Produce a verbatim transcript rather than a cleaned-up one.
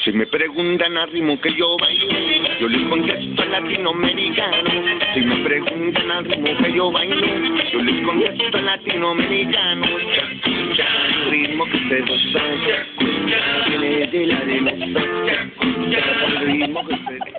Si me preguntan al ritmo que yo bailo, yo les contesto al latinoamericano. Si me preguntan al ritmo que yo bailo, yo les contesto al latinoamericano. Escucha el ritmo que se goza, escucha, viene de la arena, escucha el ritmo que se